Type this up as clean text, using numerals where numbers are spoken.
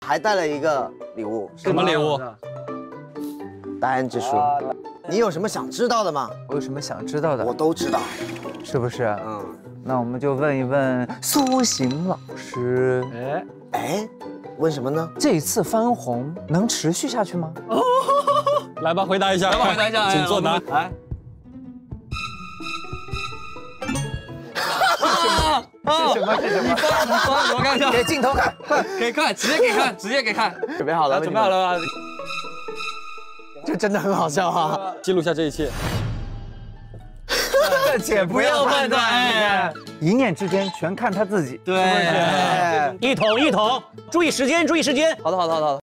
还带了一个礼物， 什么礼物？ 答案之书。你有什么想知道的吗？ 我有什么想知道的？ 我都知道。 是不是？ 嗯， 那我们就问一问苏醒老师。 哎，问什么呢？ 这次翻红能持续下去吗？ 来吧，回答一下。 来吧，回答一下， 请作答。 来。 是什么？是什么？ 你说，我看一下。 给镜头看，快给看，直接给看，直接给看。 准备好了？ 准备好了吧？ 这真的很好笑哈！ 记录下这一切。 且不要判断，哎，一念之间全看他自己。 对， 一统，注意时间，注意时间。 好的。